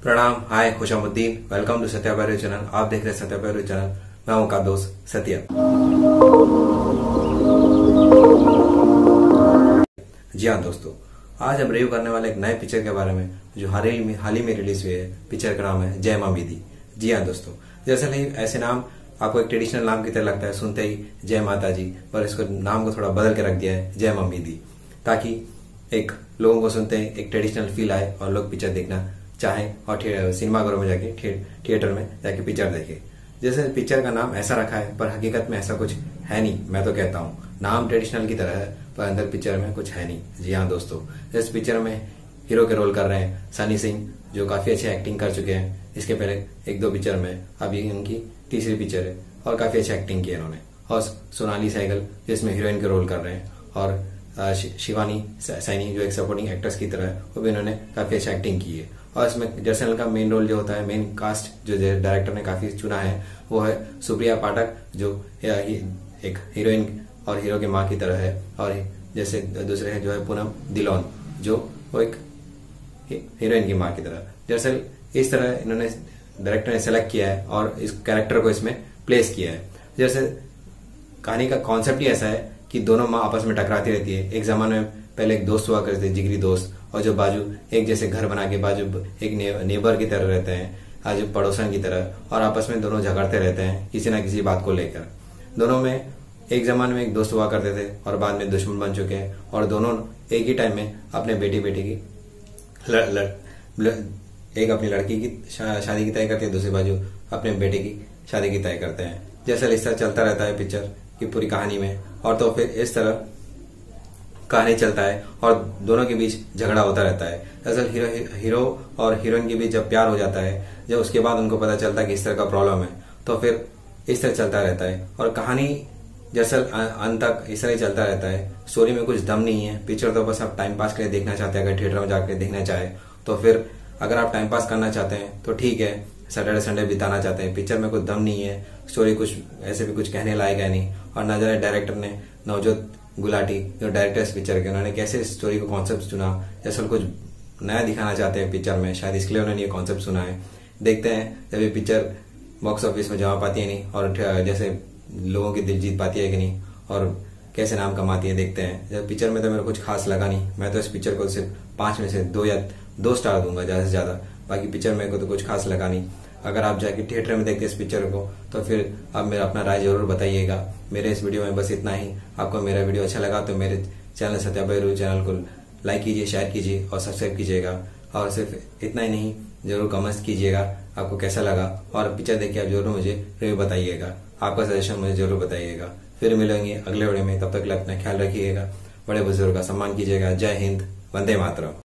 प्रणाम, hi, Khushamuddin. Welcome to Satya भाई channel. आप देख रहे हैं सत्या भाई चैनल। मैं हूं का दोस्त सत्या। जी हाँ दोस्तों, आज हम रिव्यू करने वाले एक नए पिक्चर के बारे में जो हाल ही में रिलीज हुई है। पिक्चर का नाम है जय मां दीदी। जी हाँ दोस्तों, दरअसल ऐसे नाम आपको एक ट्रेडिशनल नाम की तरह लगता है, सुनते ही जय माता जी, पर इसको नाम को थोड़ा बदल के रख दिया है जय मां दीदी, ताकि एक लोगों को सुनते ही एक ट्रेडिशनल फील आए और लोग पिक्चर देखना चाहे और सिनेमाघरों में जाके थिएटर में जाके पिक्चर देखे। जैसे पिक्चर का नाम ऐसा रखा है, पर हकीकत में ऐसा कुछ है नहीं। मैं तो कहता हूँ नाम ट्रेडिशनल की तरह है, पर अंदर पिक्चर में कुछ है नहीं। जी हाँ दोस्तों, इस पिक्चर में हीरो के रोल कर रहे हैं सनी सिंह, जो काफी अच्छी एक्टिंग कर चुके हैं इसके पहले एक दो पिक्चर में। अभी इनकी तीसरी पिक्चर है और काफी अच्छी एक्टिंग की है इन्होंने। और सोनाली सहगल जिसमें हीरोइन के रोल कर रहे हैं, और शिवानी सैनी जो एक सपोर्टिंग एक्ट्रेस की तरह है, वो भी इन्होंने काफी अच्छी एक्टिंग की है। और इसमें जर्नल का मेन रोल जो होता है, मेन कास्ट जो डायरेक्टर ने काफी चुना है, वो है सुप्रिया पाठक, जो एक हीरोइन और हीरो की माँ की तरह है। और जैसे दूसरे है जो है पूनम दिलोन, जो वो एक हीरोइन की माँ की तरह। दरअसल इस तरह इन्होंने डायरेक्टर ने सेलेक्ट किया है और इस कैरेक्टर को इसमें प्लेस किया है। जैसे कहानी का कॉन्सेप्ट ही ऐसा है कि दोनों माँ आपस में टकराती रहती है। एक जमाने में पहले एक दोस्त हुआ करते थे, जिगरी दोस्त, और जो बाजू एक जैसे घर बना के बाजू एक नेबर की तरह रहते हैं, आज पड़ोसन की तरह, और आपस में दोनों झगड़ते रहते हैं किसी ना किसी बात को लेकर। दोनों में एक जमाने में एक दोस्त हुआ करते थे और बाद में दुश्मन बन चुके हैं, और दोनों एक ही टाइम में अपने बेटी की एक अपनी लड़की की शादी की तय करते हैं, दूसरी बाजू अपने बेटे की शादी की तय करते हैं। जैसे इस तरह चलता रहता है पिक्चर की पूरी कहानी में। और तो फिर इस तरह कहानी चलता है और दोनों के बीच झगड़ा होता रहता है। दरअसल हीरो और हीरोइन के बीच जब प्यार हो जाता है, जब उसके बाद उनको पता चलता है कि इस तरह का प्रॉब्लम है, तो फिर इस तरह चलता रहता है। और कहानी दरअसल अंत तक इस तरह ही चलता रहता है। स्टोरी में कुछ दम नहीं है। पिक्चर तो बस आप टाइम पास के लिए देखना चाहते हैं। अगर थिएटर में जाकर देखना चाहे तो फिर, अगर आप टाइम पास करना चाहते हैं तो ठीक है, सैटरडे संडे बिताना चाहते हैं। पिक्चर में कुछ दम नहीं है, स्टोरी कुछ ऐसे भी कुछ कहने लायक है नहीं। और न जाने डायरेक्टर ने, नवजोत गुलाटी जो डायरेक्टर इस पिक्चर के, उन्होंने कैसे स्टोरी को कॉन्सेप्ट चुना। जैसे कुछ नया दिखाना चाहते हैं पिक्चर में, शायद इसके लिए उन्होंने ये कॉन्सेप्ट सुना है। देखते हैं जब ये पिक्चर बॉक्स ऑफिस में जमा पाती है नहीं, और जैसे लोगों की दिल जीत पाती है कि नहीं, और कैसे नाम कमाती है, देखते हैं। जब पिक्चर में तो मेरे कुछ खास लगा नहीं। मैं तो इस पिक्चर को सिर्फ 5 में से 2 या 2 स्टार दूंगा ज्यादा से ज्यादा। बाकी पिक्चर मेरे को तो कुछ खास लगा नहीं। अगर आप जाके थिएटर में देखते इस पिक्चर को तो फिर आप मेरा अपना राय जरूर बताइएगा। मेरे इस वीडियो में बस इतना ही। आपको मेरा वीडियो अच्छा लगा तो मेरे चैनल सत्या भाई चैनल को लाइक कीजिए, शेयर कीजिए और सब्सक्राइब कीजिएगा। और सिर्फ इतना ही नहीं, जरूर कमेंट्स कीजिएगा आपको कैसा लगा, और पिक्चर देख के आप जरूर मुझे रिव्यू बताइएगा। आपका सजेशन मुझे जरूर बताइएगा। फिर मिलेंगे अगले वीडियो में, तब तक अपना ख्याल रखिएगा, बड़े बुजुर्ग का सम्मान कीजिएगा। जय हिंद, वंदे मातरम।